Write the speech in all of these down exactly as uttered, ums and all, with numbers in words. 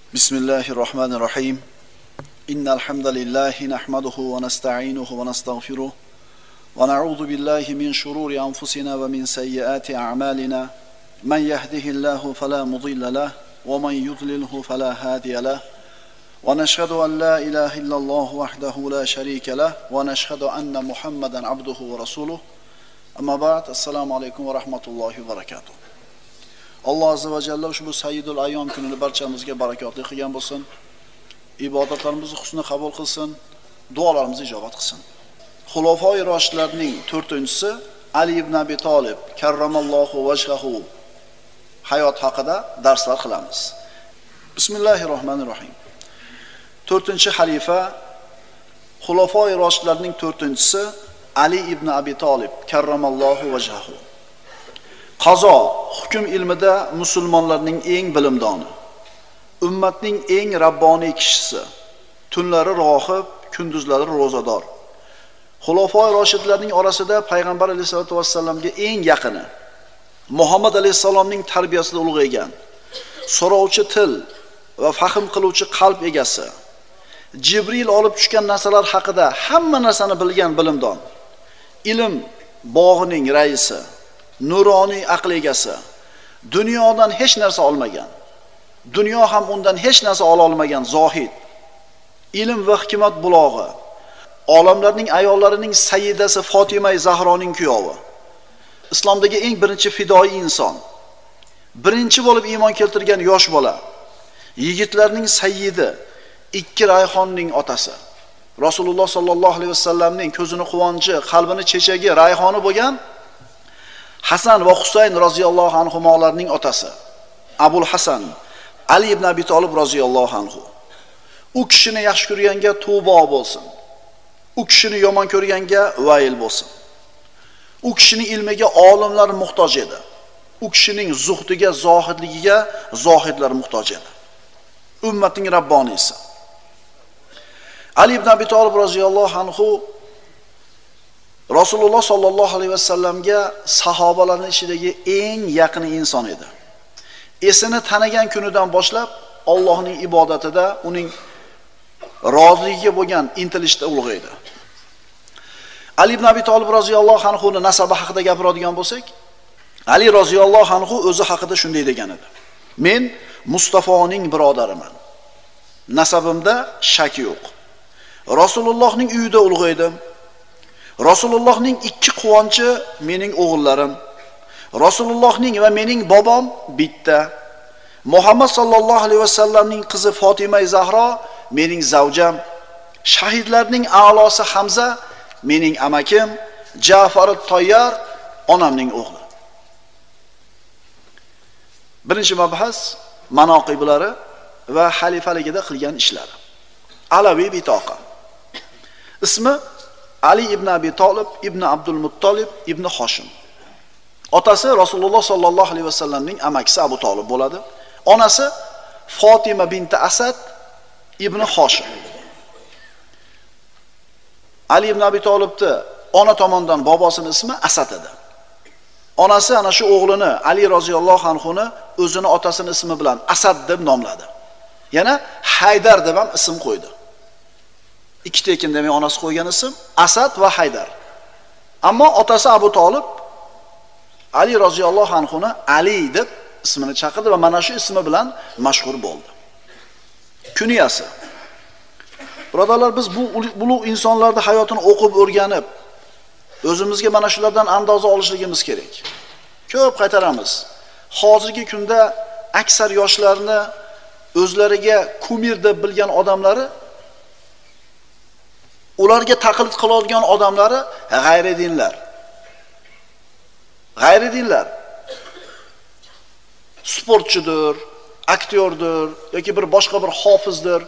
Bismillahirrahmanirrahim. Innal hamdalillahi nahmaduhu wa nasta'inuhu wa nastaghfiruh wa na'udzu billahi min shururi anfusina wa min sayyiati a'malina. Man yahdihillahu fala mudilla lahu wa man yudlilhu fala hadiya lahu. Wa nashhadu an la ilaha illallah wahdahu la sharika lahu wa nashhadu anna Muhammadan abduhu wa rasuluh. Amma ba'd. Assalomu alaykum va rahmatullohi va barakatuh. Alloh azza va jalla ushbu sayyidul ayyom kunini barchamizga barakotli qilgan bo'lsin. Ibodatlarimizni husni qabul qilsin, duolarimizni ijobat qilsin. Xulofoi roshidlarning to'rtinchisi Ali ibn Abi Talib karramallohu vajhahu hayot haqida darslar qilamiz. Bismillahirrohmanirrohim. to'rtinchi xalifa Xulofoi roshidlarning to'rtinchisi Ali ibn Abi Talib karramallohu vajhahu. Qazo, hukm ilmida musulmonlarning eng bilimdoni, ummatning eng rabboniy kishisi, tunlari rohib, kunduzlari ro'zador. Xulofoi roshidlarning orasida payg'ambar alayhisolatu vassallamga eng yaqini, Muhammad alayhisalomning tarbiyasida ulg'aygan, so'rovchi til va fahm qiluvchi qalb egasi, Jibril olib tushgan narsalar haqida hamma narsani bilgan bilimdon, ilm bog'ining raisi, nuroniy aql egasi, dunyodan hech narsa olmagan, dunyo ham undan hech narsa ola olmagan zohid, ilm va hikmat bulog'i, olamlarning ayollarining sayyidasi Fatima Zahroning kuyovi, islomdagi eng birinchi fidoi inson, birinchi bo'lib iymon keltirgan yosh bola, yigitlarning sayyidi, ikki rayhonning otasi, Rasululloh sallallohu alayhi vasallamning ko'zini quvonchi, qalbini chechagi rayhoni bo'lgan Hasan va Husayn roziyallohu anhumolarning otasi, Abul Hasan Ali ibn Abi Talib roziyallohu anhu. U kishini yaxshi ko'rganga Tubo bo'lsin. U kishini yomon ko'rganga vayl bo'lsin. U kishining ilmiga olimlar muhtoj edi. U kishining zuhdiga, zohidligiga zohidlar muhtoj edi. Ummatning rabboniysi. Ali ibn Abi Talib roziyallohu anhu Rasululloh sallallohu alayhi vasallamga sahobalarning ichidagi eng yaqin inson edi. Esini tanigan kunidan boshlab Allohning ibodatida, uning roziligiga bo'lgan intilishda ulg'aydi. Ali ibn Abi Talib roziyallohu anhu ning nasabi haqida gapiradigan bo'lsak, Ali roziyallohu anhu o'zi haqida shunday degan edi: "Men Mustafoning birodariman. Nasabimda shak yo'q. Rasulullohning uyida ulg'aydim. Rasulullohning ikki quvonchi mening o'g'illarim. Rasulullohning va mening bobom bitta. Muhammad sallallohu alayhi vasallamning qizi Fatima Zahro mening zavjam. Shahidlarning a'losi Hamza mening amakim. Ja'far at-Toyyar onamning o'g'li." Birinchi mabhas manoqiblari va xalifaligida qilgan ishlari. Alaviy bitoqa. Ismi Ali ibn Abi Talib ibn Abdul Muttalib ibn Hoshim. Otasi Rasululloh sallallohu alayhi vasallamning amakisi Abu Talib bo'ladi. Onasi Fatima binti Asad ibn Hoshim. Ali ibn Abi Talibni ona tomonidan bobosining ismi Asad edi. Onasi ana shu o'g'lini Ali roziyallohu anhu ni o'zini otasining ismi bilan Asad deb nomladi. Yana Haydar deb ham ism qo'ydi. Ikkita ekan demak onasi qo'ygan ism Asad va Haydar. Ammo otasi Abu Talib Ali roziyallohu anhu ni Ali deb ismini chaqirdi va mana shu ismi bilan mashhur bo'ldi. Kunyasi. Birodarlar, biz bu ulug' insonlarning hayotini o'qib o'rganib, o'zimizga mana shulardan andoza olishligimiz kerak. Ko'p qaytaramiz. Hozirgi kunda aksar yoshlarni o'zlariga kumir deb bilgan odamlari, ularga taqlid qiladigan odamlari g'ayridinlar. G'ayridinlar. Sportchidir, aktyordir yoki bir boshqa bir hofizdir.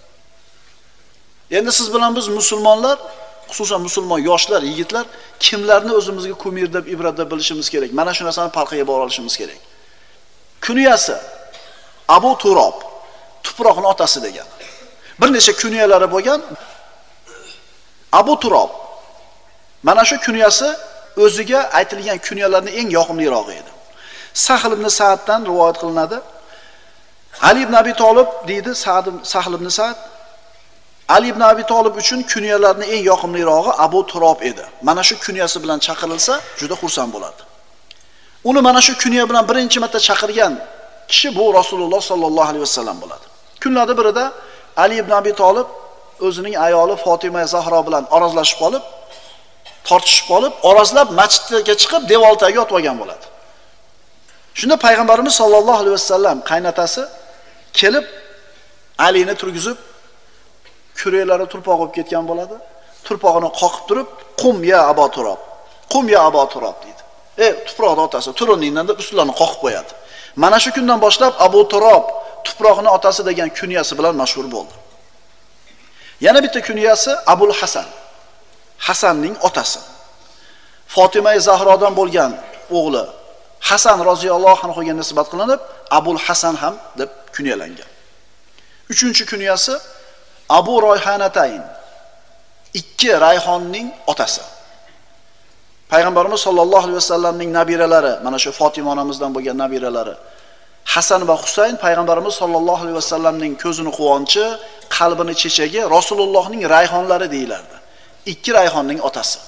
Endi siz bilan biz musulmonlar, xususan musulmon yoshlar, yigitlar kimlarni o'zimizga kumir deb, ibrat deb bilishimiz kerak. Mana shu narsani farqiga bora olishimiz kerak. Kunyasi Abu Turob, tuproqning otasi degan. Bir necha kunyalari bo'lgan. Abu Turob. Mana shu kunyasi o'ziga aytilgan kunyalarning eng yoqimlirog'i edi. Sahl ibn Sa'ddan rivoyat qilinadi. Ali ibn Abi Talib deydi Sahl ibn Sa'd, Ali ibn Abi Talib uchun kunyalarning eng yoqimlirog'i Abu Turob edi. Mana shu kunyasi bilan chaqirilsa, juda xursand bo'lardi. Uni mana shu kunya bilan birinchi marta chaqirgan kishi bu Rasululloh sallallohu alayhi vasallam bo'ladi. Kunlarda birida Ali ibn Abi Talib o'zining ayoli Fatima Zahro bilan orozlashib qolib, tortishib qolib, orozlab masjidga chiqib devor tagiga yotib olgan bo'ladi. Shunda payg'ambarimiz sallallohu alayhi vasallam qaynatasi kelib Alini turgizib, kureklari turpoq bo'lib ketgan bo'ladi. Turpog'ini qoqib turib, "Qum ya Abu Turob. Qum ya Abu Turob" deydi. Ey tuproqning otasi, turuningdan deb ustilarini qoqib qo'yadi. Mana shu kundan boshlab Abu Turob tuproqning otasi degan kunyasi bilan mashhur bo'ldi. Yana bitta kunyasi Abul Hasan. Hasanning otasi. Fatima Zahrodan bo'lgan o'g'li Hasan roziyallohu anhuga nisbat qilinib, Abul Hasan ham deb kunyalangan. Uchinchi kunyasi Abu Rayhanatayn. Ikki Rayhonning otasi. Payg'ambarimiz sollallohu alayhi vasallamning nabiralari, mana shu Fatima onamizdan bo'lgan nabiralari Hasan va Husayn payg'ambarimiz sollallohu alayhi vasallamning ko'zini quvonchi, qalbini chechagi, Rasulullohning rayhonlari deyilardi. Ikki rayhonning otasi.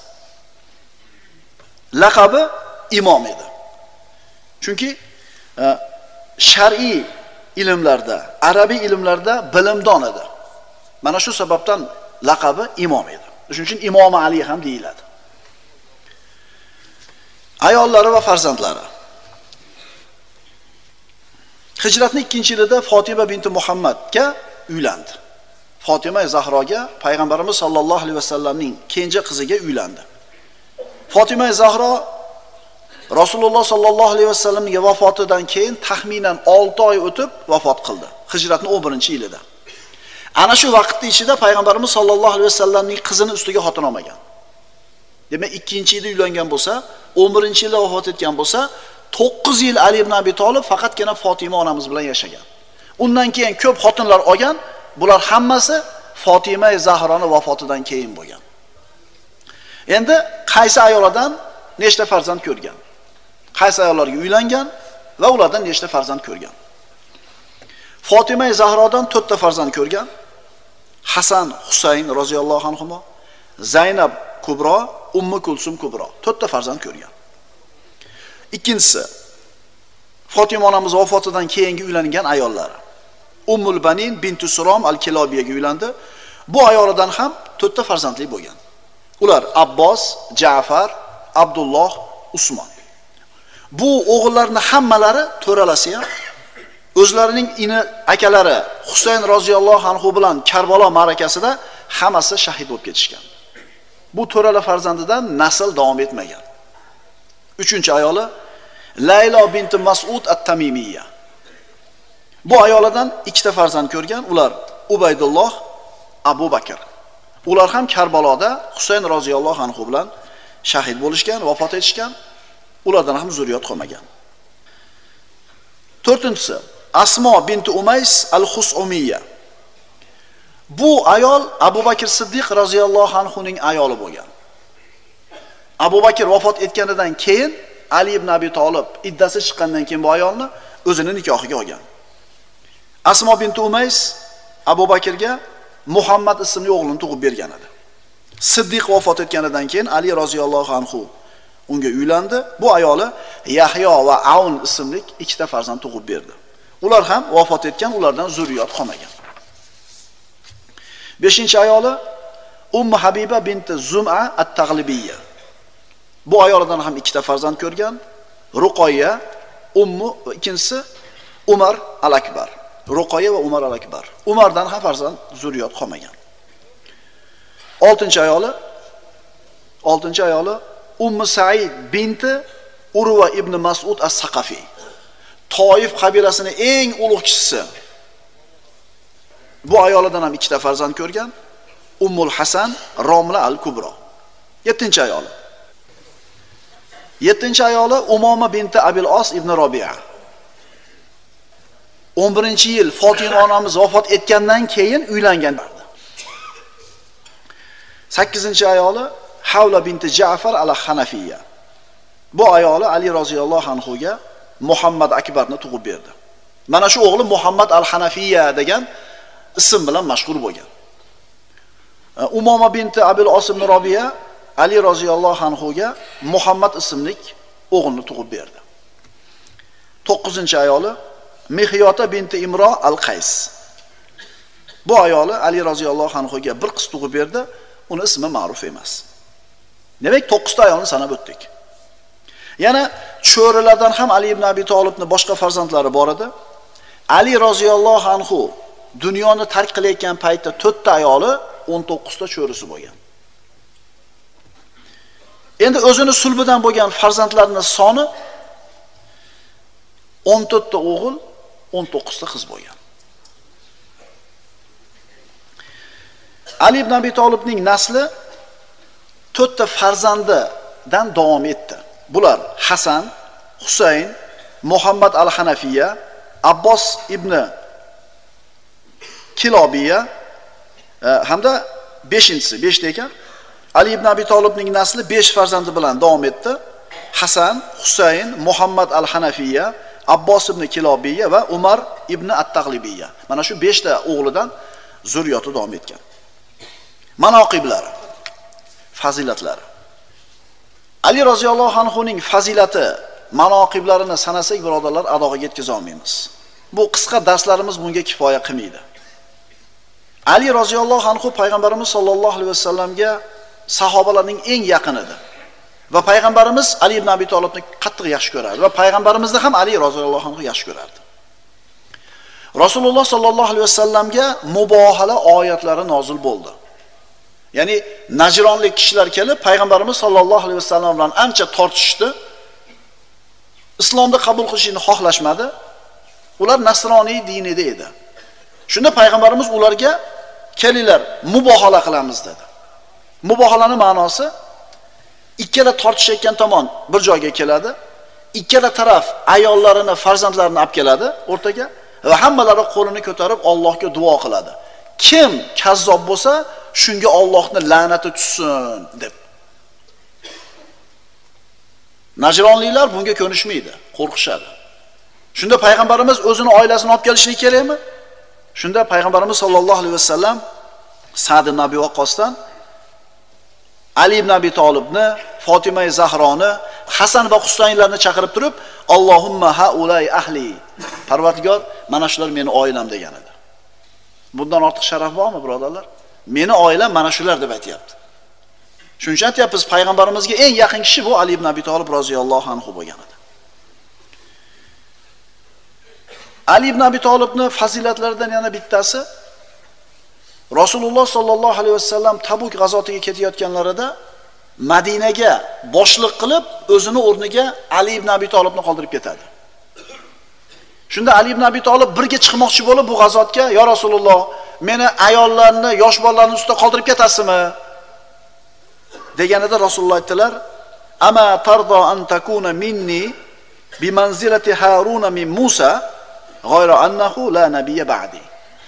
Laqabi imom edi. Chunki e, shar'iy ilmlarda, arabiy ilmlarda bilimdon edi. Mana shu sababdan laqabi imom edi. Shuning uchun Imom Ali ham deyiladi. Ayollari va farzandlari. Hijratning ikkinchi yilida Fatima binti Muhammadga uylandi. Fatima Zahroga payg'ambarimiz sollallohu alayhi vasallamning kenja qiziga uylandi. Fatima Zahro Rasululloh sollallohu alayhi vasallamning vafotidan keyin taxminan olti oy o'tib vafot qildi. Hijratning o'n birinchi yilida. Ana shu vaqtning ichida payg'ambarimiz sollallohu alayhi vasallamning qizini ustiga xotin olmagan. Demak, ikkinchi yilda uylangan bo'lsa, o'n birinchi yilda vafot etgan bo'lsa, to'qqiz yil Ali ibn Abi Talib faqatgina Fatima onamiz bilan yashagan. Undan keyin ko'p xotinlar olgan, bular hammasi Fatima Zahroni vafotidan keyin bo'lgan. Endi qaysi ayollardan nechta farzand ko'rgan? Qaysi ayollarga uylangan va ulardan nechta farzand ko'rgan? Fatima Zahrodan to'rtta farzand ko'rgan. Hasan, Husayn roziyallohu anhuma, Zaynab Kubro, Ummu Kulsum Kubro. to'rtta farzand ko'rgan. Ikkinchisi Fatima onamiz vafotidan keyingi uylangan ayollari. Ummul Banin binti Surom al-Kilobiyaga uylandi. Bu ayollardan ham to'rtta farzandli bo'lgan. Ular Abbos, Ja'far, Abdulloh, Usmon. Bu o'g'illarning hammalari to'ralasi ham o'zlarining ini akalari Husayn roziyallohu anhu bilan Karbalo ma'rakasida hammasi shahid bo'lib ketishgan. Bu to'rala farzandidan nasl davom etmagan. Uchinchi ayoli Laylo binti Mas'ud at-Tamimiyya. Bu ayollardan ikkita farzand ko'rgan, ular Ubaydulloh, Abu Bakr. Ular ham Karbaloda Husayn roziyallohu anhu bilan shahid bo'lishgan, vafot etishgan. Ulardan ham zurriyot qolmagan. To'rtinchisi Asmo binti Umays al-Khusumiyya. Bu ayol Abu Bakr Siddiq roziyallohu anhu ning ayoli bo'lgan. Abu Bakr vafot etganidan keyin Ali ibn Abi Talib iddasi chiqqandan keyin bu ayolni o'zining nikohiga olgan. Asmo binti Umays Abu Bakrga Muhammad ismli o'g'lini tug'ib bergan edi. Siddiq vafot etganidan keyin Ali roziyallohu anhu unga uylandi. Bu ayoli Yahyo va Aun ismli ikkita farzand tug'ib berdi. Ular ham vafot etgan, ulardan zurriyot qolmagan. beshinchi ayoli Ummu Habiba binti Zum'a at-Taghlibiyya. Bu ayollardan ham ikkita farzand ko'rgan. Ruqoya, Ummu va ikkinchisi Umar al-Akbar. Ruqoya va Umar al-Akbar. Umardan ham farzand zurriyot qolmagan. oltinchi ayoli oltinchi ayoli Ummu Sa'id binti Urva ibn Mas'ud as-Saqafi. Toif qabilasining eng ulug' kishisi. Bu ayollardan ham ikkita farzand ko'rgan. Ummul Hasan Romla al-Kubro. yettinchi ayoli. yettinchi ayoli Umoma binti Abil Os ibn Robi'a. o'n birinchi yil Fatima onamiz vafot etgandan keyin uylangan. sakkizinchi ayoli Havla binti Ja'far al-Hanafiyya. Bu ayoli Ali roziyallohu anhu ga Muhammad Akbarni tug'ib berdi. Mana shu o'g'li Muhammad al-Hanafiya degan ism bilan mashhur bo'lgan. Umoma binti Abil Osim ibn Robiya Ali roziyallohu anhuga Muhammad ismli o'g'ilni tug'ib berdi. to'qqizinchi ayoli Mihyota binti Imro al-Qays. Bu ayoli Ali roziyallohu anhuga bir qiz tug'ib berdi, uni ismi ma'ruf emas. Demak, to'qqiz ta ayolni sanab o'tdik. Yana cho'rilardan ham Ali ibn Abi Tolibning boshqa farzandlari bor edi. Ali roziyallohu anhu dunyoni tark qilayotgan paytda to'rt ta ayoli, o'n to'qqiz ta cho'risi bo'lgan. Endi o'zini sulbidan bo'lgan farzandlarining soni o'n to'rt ta o'g'il, o'n to'qqiz ta qiz bo'lgan. Ali ibn Abi Tolibning nasli to'rt ta farzandidan davom etdi. Bular Hasan, Husayn, Muhammad al-Hanafiya, Abbos ibn Kilobiya hamda beshinchisi, besh ta ekan. Ali ibn Abi Tolibning nasli besh farzandi bilan davom etdi. Hasan, Husayn, Muhammad al-Hanafiya, Abbos ibn Kilobiya va Umar ibn at-Tag'libiya. Mana shu besh ta o'g'lidan zurriyoti davom etgan. Manoqiblari, fazilatlari. Ali roziyallohu anhuning fazilati, manoqiblarini sanasak, birodarlar, adoga yetkiza olmaymiz. Bu qisqa darslarimiz bunga kifoya qilmaydi. Ali roziyallohu anhu payg'ambarimiz sollallohu alayhi vasallamga sahobalarning eng yaqin edi. Va payg'ambarimiz Ali ibn Abi Tolibni qattiq yaxshi ko'rardi va payg'ambarimizni ham Ali roziyallohu anhu yaxshi ko'rardi. Rasululloh sollallohu alayhi vasallamga mubohala oyatlari nozil bo'ldi. Ya'ni najronlik kishilar kelib payg'ambarimiz sollallohu alayhi vasallam bilan ancha tortishdi. Islomni qabul qilishini xohlashmadi. Ular nasroniy dinida edi. Shunda payg'ambarimiz ularga kelinglar, mubohala qilamiz dedi. Mubohalaning ma'nosi ikkala tortishayotgan tomon bir joyga keladi. Ikkala taraf ayollarini, farzandlarini olib keladi o'rtaga va hammalari qo'lini ko'tarib Allohga duo qiladi. Kim kazzob bo'lsa, shunga Allohning la'nati tushsin deb. Najronliklar bunga ko'nishmaydi, qo'rqishadi. Shunda payg'ambarimiz o'zini oilasini olib kelishni kerakmi? Shunda payg'ambarimiz sollallohu alayhi vasallam Sa'd ibn Abi Waqqosdan Ali ibn Abi Tolibni, Fatima Zahroni, Hasan va Husaynlarni chaqirib turib, Allohumma haulay ahli. Parvardigor, mana shular meni oilam degan edi. Bundan ortiq sharaf bormi, birodarlar? Meni oilam mana shular deb aytayapti. Shuncha aytayapmiz, payg'ambarimizga eng yaqin kishi bu Ali ibn Abi Tolib roziyallohu anhu bo'lgan edi. Ali ibn Abi Tolibning fazilatlaridan yana bittasi, Rasululloh sollallohu alayhi vasallam Tabuk g'azotiga ketayotganlarida Madinaga boshliq qilib, o'zini o'rniga Ali ibn Abi Tolibni qoldirib ketadi. Shunda Ali ibn Abi Tolib birga chiqmoqchi bo'lib bu g'azotga, "Ya Rasululloh, meni ayollarni, yosh bolalarni ustida qoldirib ketasizmi?" deganida Rasululloh aytdilar: "Ama tarda an takuna minni bi manzilati Haruna min Musa, g'ayra annahu la nabiyya ba'di."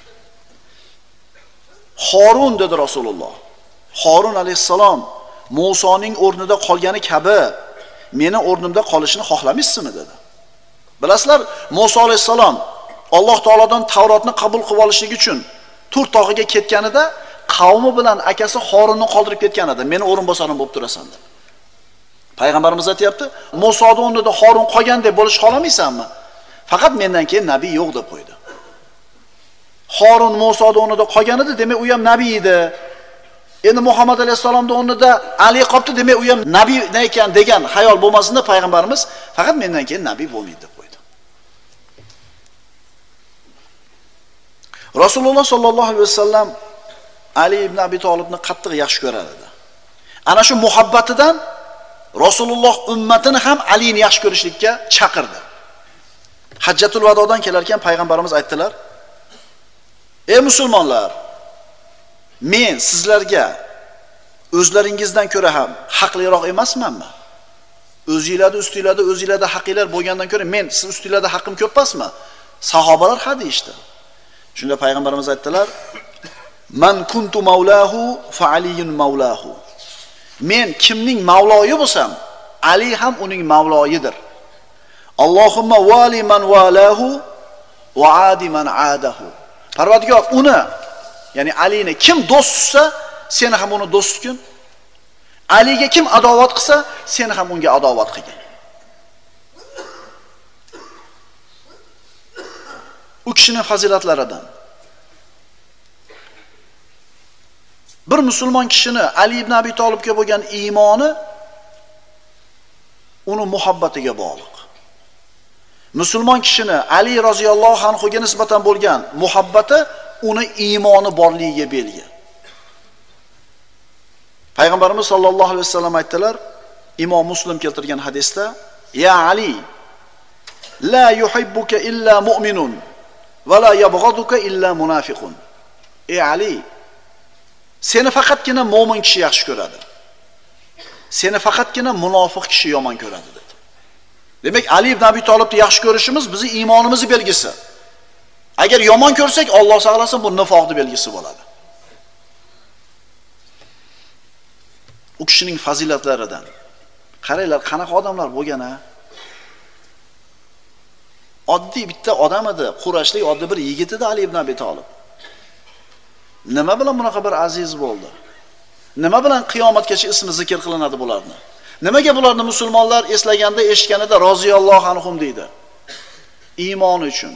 Harun dedi Rasululloh. Harun alayhisalom Musoning o'rnida qolgani kabi meni o'rnimda qolishini xohlamaysizmi dedi. Bilasizlar, Musa alayhisalom Alloh taolodan Tavrotni qabul qilib olishlik uchun Tur tog'iga ketganida qavmi bilan akasi Harunni qoldirib ketgan edi. Meni o'rinbosarim bo'lib turasan deb. Payg'ambarimiz aytayapti, Musoning o'rnida Harun qolgandek bo'lish xohlamaysanmi? Faqat mendan keyin nabiy yo'q deb qo'ydi. Harun Musoning o'rnida qolgan edi, demak u ham nabiy edi. Endi Muhammad alayhisalomning o'rnida Ali qolibdi, demak u ham nabiy ekan degan xayol bo'lmasin deb payg'ambarimiz faqat mendan keyin nabiy bo'lmaydi deb qo'ydi. Rasululloh sollallohu alayhi vasallam Ali ibn Abi Tolibni qattiq yaxshi ko'rar edi. Ana shu muhabbatidan Rasululloh ummatini ham Alini yaxshi ko'rishlikka chaqirdi. Hajjatul Vadodan kelar ekan payg'ambarimiz aytdilar: "Ey musulmonlar, men sizlarga o'zlaringizdan ko'ra ham haqliroq emasmanmi? O'zingizlarda ustingizlarda o'zingizlarda haqinglar bo'lgandan ko'ra men siz ustingizlarda haqqim ko'p emasmi?" Sahobalar ha deyishdi. Shunda payg'ambarimiz aytdilar: "Man kuntu maulahu fa aliyun maulahu." Men kimning mavloyi bo'lsam, Ali ham uning mavloyidir. Allohumma wali man walahu va adi man adahu. Parvardigor uni, ya'ni Alini kim do'st tutsa, seni ham uni do'st tutgin. Aliga kim adovat qilsa, seni ham unga adovat qilgin. U kishining fazilatlaridan bir musulmon kishini Ali ibn Abi Talibga bo'lgan iymoni uni muhabbatiga bog'liq. Musulmon kishini Ali roziyallohu anhu ga nisbatan bo'lgan muhabbati uni iymoni borligiga belgi. Payg'ambarimiz sollallohu alayhi vasallam aytdilar, Imom Muslim keltirgan hadisda, "Ya Ali, la yuhibbuka illa mu'minun va la yabghaduka illa munafiqun." Ey Ali, seni faqatgina mo'min kishi yaxshi ko'radi. Seni faqatgina munofiq kishi yomon ko'radi dedi. Demak, Ali ibn Abi Talibni yaxshi ko'rishimiz bizning iymonimizning belgisi. Agar yomon ko'rsak, Alloh saqlasin, bu nifoqning belgisi bo'ladi. U kishining fazilatlaridan qaranglar, qanaqa odamlar bo'lgan-a? Oddiy bitta odam edi, Qurashlik oddiy bir yigit edi Ali ibn Abi Talib. Nima bilan bunaqa bir aziz bo'ldi? Nima bilan qiyomatgacha ismi zikr qilinadi bularni? Nimaga bularni musulmonlar eslaganda, eshitganida roziyallohu anhum deydi? Iymoni uchun,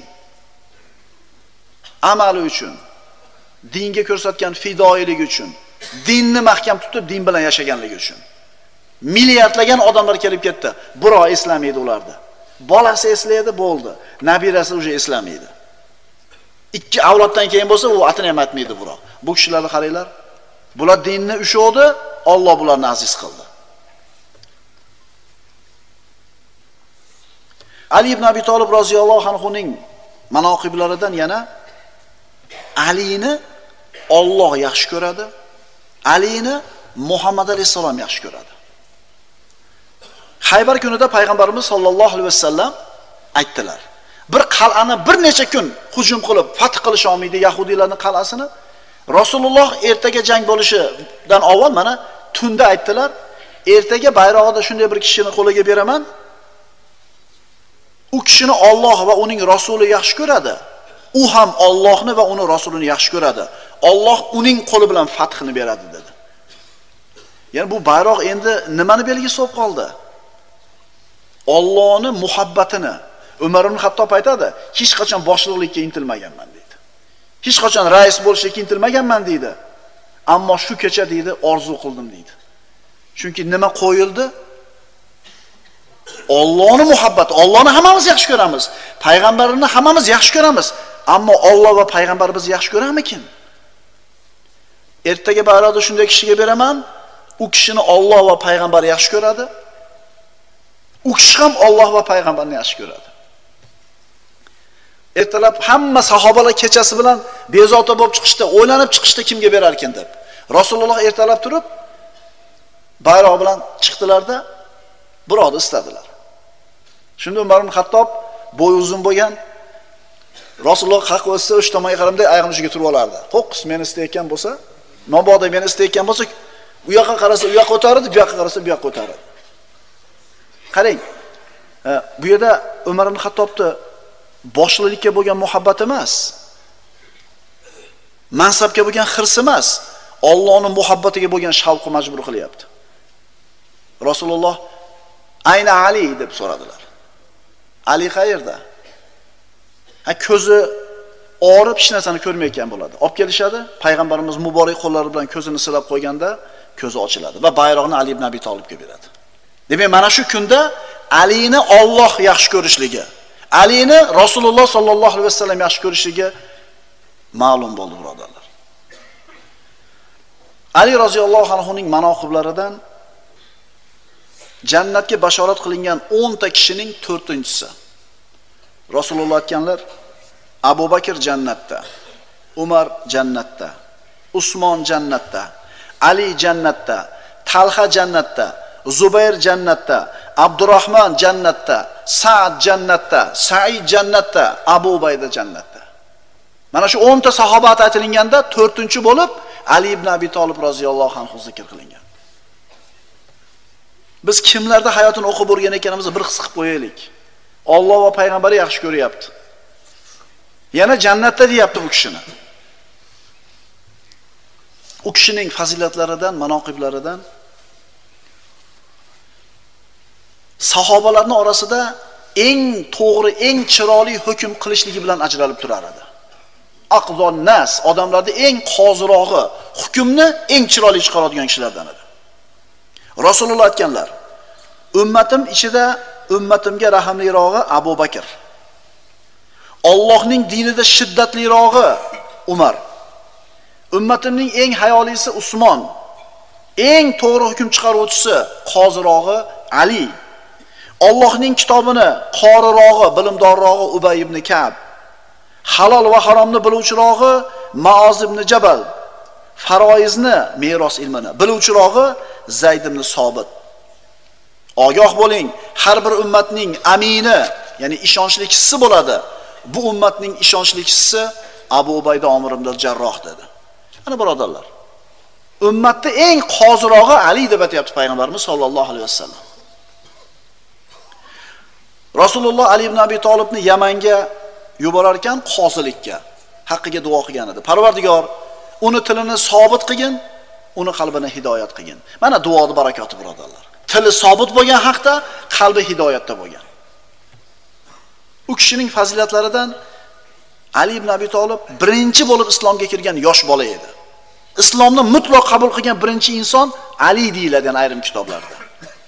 amali uchun, dinga ko'rsatgan fidoilik uchun, dinni mahkam tutib din bilan yashaganligi uchun. Milliardlagan odamlar kelib ketdi. Biro eslamaydi ularni. Bolasi eslaydi, bo'ldi. Nabirasi uje eslamaydi. Ikki avloddan keyin bo'lsa, u atini ham aytmaydi biro. Bu kishilarni qaranglar. Bular dinni ushodi, Alloh bularni aziz qildi. Ali ibn Abi Talib roziyallohu anhu ning manoqiblaridan yana Alini Alloh yaxshi ko'radi. Alini Muhammad alayhisalom yaxshi ko'radi. Haybar kunida payg'ambarimiz sollallohu alayhi vasallam aytdilar. Bir qal'ani bir necha kun hujum qilib fath qilish olmaydi yahudiylarning qal'asini. Rasululloh ertaga jang bo'lishidan avval mana tunda aytdilar, ertaga bayrog'ida shunday bir kishini qo'liga beraman. U kishini Alloh va uning rasuli yaxshi ko'radi. U ham Allohni va uning rasulini yaxshi ko'radi. Alloh uning qo'li bilan fathini beradi dedi. Ya'ni bu bayroq endi nimani belgisi bo'lib qoldi? Allohning muhabbatini. Umar ibn Xattob aytadi, hech qachon boshliqlikka intilmaganman deydi. Hech qachon rais bo'lishga intilmaganman deydi. Ammo shu kecha deydi, orzu qildim deydi. Chunki nima qo'yildi? Allohning muhabbati. Allohni hammamiz yaxshi ko'ramiz. Payg'ambarini hammamiz yaxshi ko'ramiz. Ammo Alloh va payg'ambarimizni yaxshi ko'ramikin? Ertaga bayroqda shunday kishiga beraman, u kishini Alloh va payg'ambar yaxshi ko'radi. U kishi ham Alloh va payg'ambarni yaxshi ko'radi. Ertalab hamma sahobalar kechasi bilan bezovta bo'lib chiqishdi, o'ylanib chiqishdi kimga berar ekan deb. Rasululloh ertalab turib bayroq bilan chiqdilarda birovni istadilar. Shunda Umar ibn Xattob bo'yi uzun bo'lgan, Rasululloh haq o'tsa o'sha tomonga qaramda oyog'ini uchiga turib olardi. Qo'qqis meni istayotgan bo'lsa, mabodo meni istayotgan bo'lsa, u yoqqa qarasa u yoqqa o'tardi, bu yoqqa qarasa bu yoqqa o'tardi. Qarang, bu yerda Umar ibn Xattobni boshliqlikka bo'lgan muhabbati emas, mansabga bo'lgan xirsi emas, Allohning muhabbatiga bo'lgan shavqi majbur qilyapti. Rasululloh "Ayna Ali?" deb so'radilar. Ali qayerda? Ha, ko'zi orib hech narsani ko'rmayotgan bo'ladi. Olib kelishadi, payg'ambarimiz muborak qo'llari bilan ko'zini silab qo'yganda ko'zi ochiladi va bayroqni Ali ibn Abi Talibga beradi. Demak, mana shu kunda Alini Alloh yaxshi ko'rishligi, Alini Rasululloh sollallohu alayhi vasallam yaxshi ko'rishligi ma'lum bo'ldi, birodarlar. Ali roziyallohu anhu ning manoqiblaridan jannatga bashorat qilingan o'n ta kishining to'rtinchisi. Rasululloh aytganlar, Abu Bakr jannatda, Umar jannatda, Usmon jannatda, Ali jannatda, Talha jannatda, Zubayr jannatda, Abdurrahmon jannatda, Sa'd jannatda, Sa'id jannatda, Abu Ubayda jannatda. Mana shu o'n ta sahobat aytilganda to'rtinchi bo'lib Ali ibn Abi Talib roziyallohu anhu zikr qilingan. Biz kimlarda hayotini o'qib o'rgan ekanimizni bir his qilib qo'yaylik. Alloh va payg'ambari yaxshi ko'ryapti. Yana jannatda deyapti bu kishini. U kishining fazilatlaridan, manoqiblaridan sahobalarning orasida eng to'g'ri, eng chiroyli hukm qilishligi bilan ajralib turar edi. Aqzon nas, odamlarda eng qozirog'i, hukmni eng chiroyli chiqaradigan kishilardan edi. Rasululloh aytganlar: "Ummatim ichida ummatimga rahimlirog'i Abu Bakr. Allohning dinida shiddatlirog'i Umar. Ummatimning eng hayolisi Usmon. Eng to'g'ri hukm chiqaruvchisi, qozirog'i Ali. Allohning kitobini qorirog'i, bilimdorrog'i Ubay ibn Ka'b. Halol va haromni biluvchirog'i Maoz ibn Jabal. Faroizni, meros ilmini biluvchirog'i Zayd ibn Sobit. Ogoh bo'ling, har bir ummatning amini, ya'ni ishonchli kishisi bo'ladi. Bu ummatning ishonchli kishisi Abu Ubayda Omir ibn al-Jarroh dedi. Ana birodarlar, ummatning eng qozirog'i Ali deb aytayapti payg'ambarimiz sollallohu alayhi vasallam. Rasululloh Ali ibn Abi Talibni Yamanga yuborar ekan qozilikka, haqqiga duo qilgan edi. Parvardigor, uni tilini sobit qilgin, uni qalbini hidoyat qilgin. Mana duoning barakoti birodarlar. Tili sobit bo'lgan haqda, qalbi hidoyatda bo'lgan. U kishining fazilatlaridan Ali ibn Abi Talib birinchi bo'lib islomga kirgan yosh bola edi. Islomni mutlaq qabul qilgan birinchi inson Ali deyiladi ayrim kitoblarda.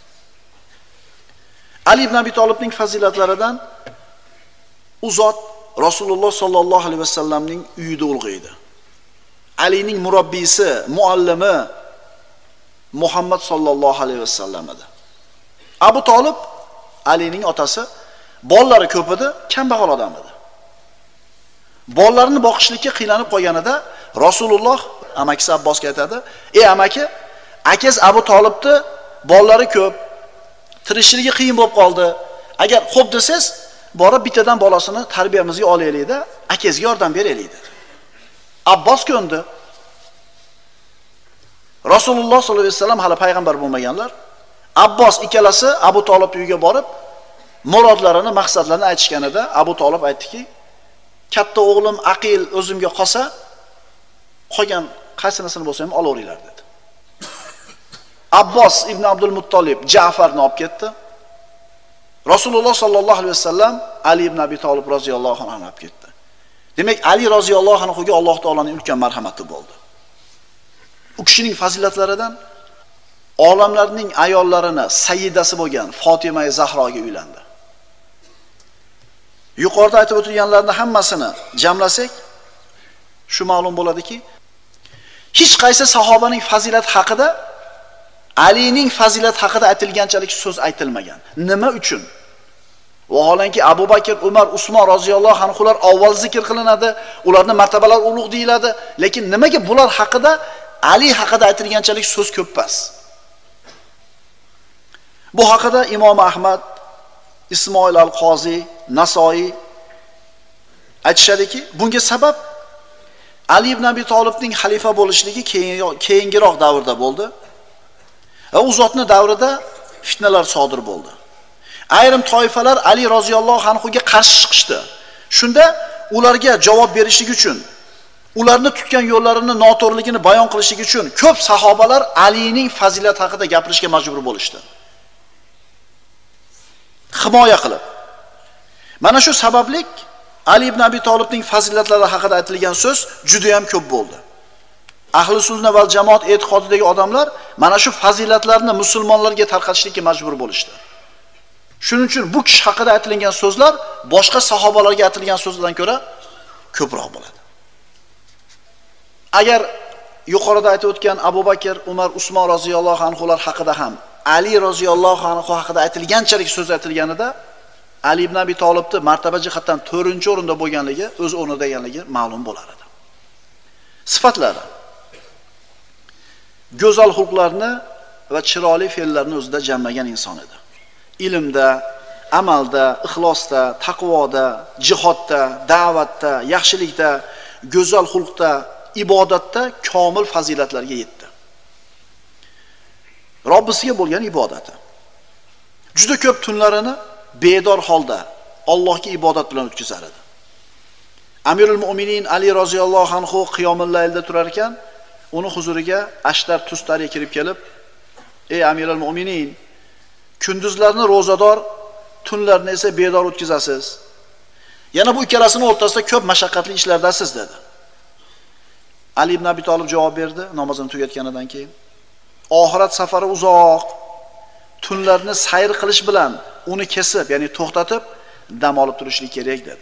Ali ibn Abi Talibning fazilatlaridan u zot Rasululloh sollallohu alayhi vasallamning uyida ulg'aydi. Alining murabbiysi, muallimi Muhammad sollallohu alayhi vasallam edi. Abu Talib Alining otasi, bolalari ko'p edi, kambag'al odam edi. Bolalarini boqishlikka qiynalib qolganida Rasululloh amakisi Abbosga aytadi: "Ey amaki, akangiz Abu Talibni bolalari ko'p, tirishligi qiyin bo'lib qoldi. Agar xo'p desangiz, borib bittadan bolasini tarbiyamizga olaylik-da, akangizga yordam beraylik" dedi. Abbos ko'ndi. Rasululloh sollallohu alayhi vasallam hali payg'ambar bo'lmaganlar. Abbos ikkalasi Abu Talib uyiga borib, murodlarini, maqsadlarini aytishganida Abu Talib aytdiki: "Katta o'g'lim Aqil o'zimga qolsa, qolgan qaysinisini bo'lsa ham olaveringlar" dedi. Abbos ibn Abdul Muttolib Ja'farni olib ketdi. Rasululloh sollallohu alayhi vasallam Ali ibn Abi Talib roziyallohu anhu olib ketdi. Demak, Ali roziyallohu anhuga Alloh taolaning ulkan marhamati bo'ldi. U kishining fazilatlaridan olamlarning ayollarini sayyidasi bo'lgan Fatima Zahroga uylandi. Yuqorida aytib o'tilganlarning hammasini jamlasak, shu ma'lum bo'ladiki, hech qaysi sahobaning fazilat haqida Alining fazilat haqida aytilganchalik so'z aytilmagan. Nima uchun? Vaholanki Abu Bakr, Umar, Usmon roziyallohu anhular avval zikr qilinadi, ularning martabalari ulug' deyiladi, lekin nimaga bular haqida Ali haqida aytilganchalik so'z ko'p emas? Bu haqida Imom Ahmad, Ismoil al-Qozi, Nasoiy aytishadiki, bunga sabab Ali ibn Abi Talibning xalifa bo'lishligi keyingiroq davrda bo'ldi. Va u zotning davrida fitnalar sodir bo'ldi. Ayrim toifalar Ali roziyallohu anhuga qarshi chiqishdi. Shunda ularga javob berishlik uchun, ularni tutgan yo'llarini noto'g'riligini bayon qilishlik uchun ko'p sahobalar Alining fazilat haqida gapirishga majbur bo'lishdi. Himoya qilib. Mana shu sabablik Ali ibn Abi Talibning fazilatlari haqida aytilgan so'z juda ham ko'p bo'ldi. Ahli sunna va jamoat e'tiqodidagi odamlar mana shu fazilatlarni musulmonlarga tarqatishga majbur bo'lishdi. Shuning uchun bu kishi haqida aytilgan so'zlar boshqa sahobalarga aytilgan so'zlardan ko'ra ko'proq bo'ladi. Agar yuqorida aytib o'tgan Abu Bakr, Umar, Usmon roziyallohu anhular haqida ham Ali roziyallohu anhu haqida aytilganchalik so'z aytilganida Ali ibn Abi Talibni martaba jihatdan to'rtinchi o'rinda bo'lganligi, o'z o'rnida ekanligi ma'lum bo'lar edi. Sifatlari: go'zal xulqlarni va chiroyli fe'llarni o'zida jamlagan inson edi. Ilmda, amalda, ixlosda, taqvoda, jihodda, da'vatda, yaxshilikda, go'zal xulqda, ibodatda komil fazilatlarga yetdi. Robbisiga bo'lgan ibodati. Juda ko'p tunlarini bedor holda Allohga ibodat bilan o'tkazar edi. Amirul Mu'minin Ali roziyallohu anhu qiyomul laylda turar ekan, uni huzuriga Ashtar Tustari kirib kelib, "Ey Amirul Mu'minin, kunduzlarni ro'zador, tunlarni esa bedor o'tkazasiz. Yana bu ikkalasining o'rtasida ko'p mashaqqatli ishlardasiz" dedi. Ali ibn Abi Talib javob berdi namozini tugatganidan keyin. Oxirat safari uzoq, tunlarni sayr qilish bilan uni kesib, ya'ni to'xtatib, dam olib turishlik kerak dedi.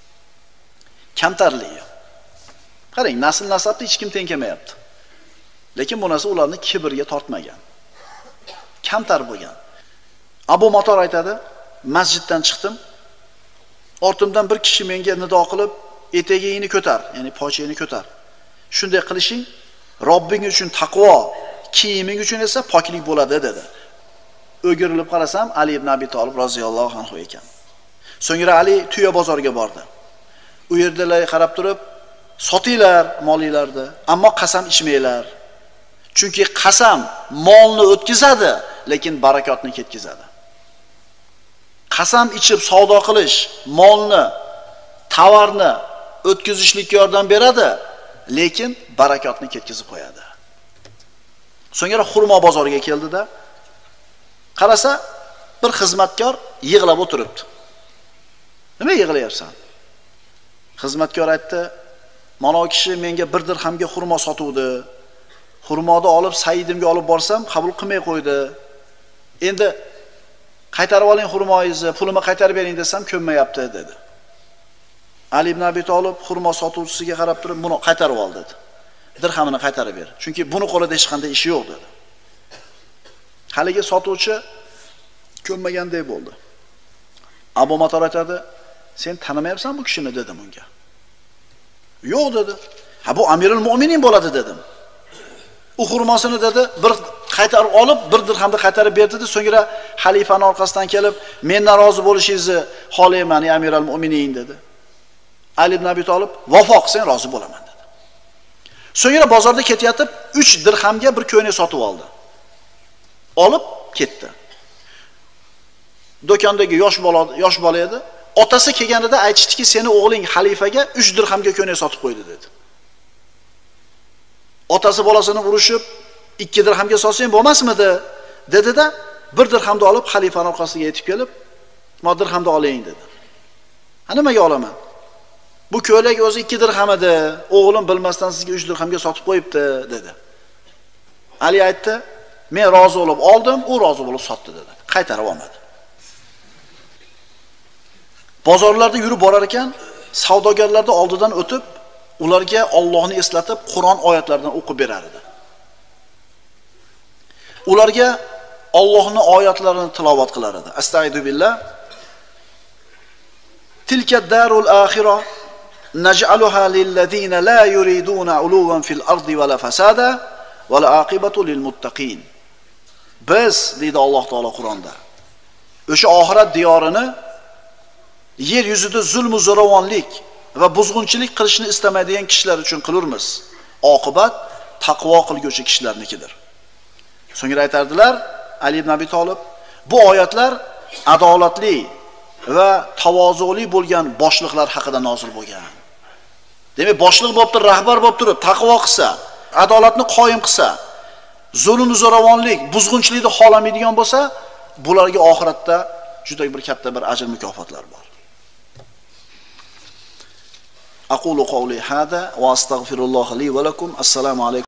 Kamtarligi. Qarang, nasl nasabda hech kim teng kelmayapti. Lekin bu narsa ularni kibrga tortmagan. Kamtar bo'lgan. Abu Motor aytadi, masjiddan chiqdim. Ortimdan bir kishi menga nido qilib, etagingni ko'tar, ya'ni pochangni ko'tar. Shunday qilishing Robbing uchun taqvo, kiyiming uchun esa poklik bo'ladi dedi. O'girilib qarasam, Ali ibn Abi Talib roziyallohu anhu ekan. So'ngra Ali tuya bozoriga bordi. U yerdalar qarab turib, sotinglar molinglarni, ammo qasam ichmanglar. Chunki qasam molni o'tkazadi, lekin barakotni ketkazadi. Qasam ichib savdo qilish molni, tovarni o'tkazishlikka yordam beradi, lekin barakotni ketkazib qo'yadi. So'ngra xurmo bozoriga keldida, qarasa, bir xizmatkor yig'lab o'tiribdi. Nima yig'layapsan? Xizmatkor aytdi, "Mana o kishi menga bir dirhamga xurmo sotuvdi. Xurmoni olib Saidimga olib borsam, qabul qilmay qo'ydi. Endi qaytarib oling xurmoyingizni, pulimi qaytarib bering desam, ko'nmayapti" dedi. Ali ibn Abi Talib xurmo sotuvchisiga qarab turib, "Buni qaytarib ol" dedi. "Dirhamini qaytarib ber. Chunki buni qo'lida hech qanday ishi yo'q" dedi. Haligi sotuvchi ko'nmaganday bo'ldi. Abu Motor aytadi, "Sen tanimayapsan bu kishini" dedim unga. "Yo'q" dedi. "Ha, bu Amirul Mu'minin bo'ladi" dedim. U xurmosini dedi, bir qaytarib olib, bir dirhamni qaytarib berdi dedi. So'ngra xalifaning orqasidan kelib, "Mendan rozi bo'lishingizni xohlayman, ey Amirul Mu'minin" dedi. Ali ibn Abi Talib, "Vafoq, sen rozi bo'laman" dedi. So'ngra bozorda ketayotib, uch dirhamga bir ko'ylak sotib oldi. Olib ketdi. Do'kondagi yosh bola, yosh bola edi. Otasi kelganida aytishdiki, "Seni o'g'ling xalifaga uch dirhamga ko'ylak sotib qo'ydi" dedi. Otasi bolasini urushib, ikki dirhamga sotsang bo'lmasmidi? dedi-da, bir dirhamni olib xalifaning orqasiga yetib kelib, "Ma dirhamni oling" dedi. "Ha, nimaga olaman? Bu ko'ylak o'zi ikki dirham edi. O'g'lim bilmasdan sizga uch dirhamga sotib qo'yibdi" dedi. Ali aytdi, "Men rozi bo'lib oldim, u rozi bo'lib sotdi" dedi. Qaytarib olmadi. Bozorlarda yurib borar ekan, savdogarlarning oldidan o'tib, ularga Allohni eslatib, Qur'on oyatlaridan o'qib berar edi. Ularga Allohning oyatlarini tilovat qilar edi. Astagfiru billah. Tilka darul axira naj'aluha lil ladina la yuriduna uluwan fil ardi wala fasada wal aqibatu lil muttaqin. Biz, deydi Alloh taolo Qur'onda, o'sha oxirat diyorini yer yuzida zulm va zo'ravonlik va buzg'unchilik qilishni istamaydigan kishilar uchun qilurmiz. Oqibat taqvo qilguvchi kishilarnikidir. So'ngra aytardilar, Ali ibn Abi Talib, bu oyatlar adolatli va tavozuli bo'lgan boshliqlar haqida nozil bo'lgan. Demak, boshliq bo'lib turib, rahbar bo'lib turib, taqvo qilsa, adolatni qoyim qilsa, zulm zo'ravonlik, buzg'unchilikni xohlamaydigan bo'lsa, bularga oxiratda juda bir katta bir ajr mukofotlar bor. Aqulu qawli hada va astaghfirulloh li va lakum. Assalomu alaykum.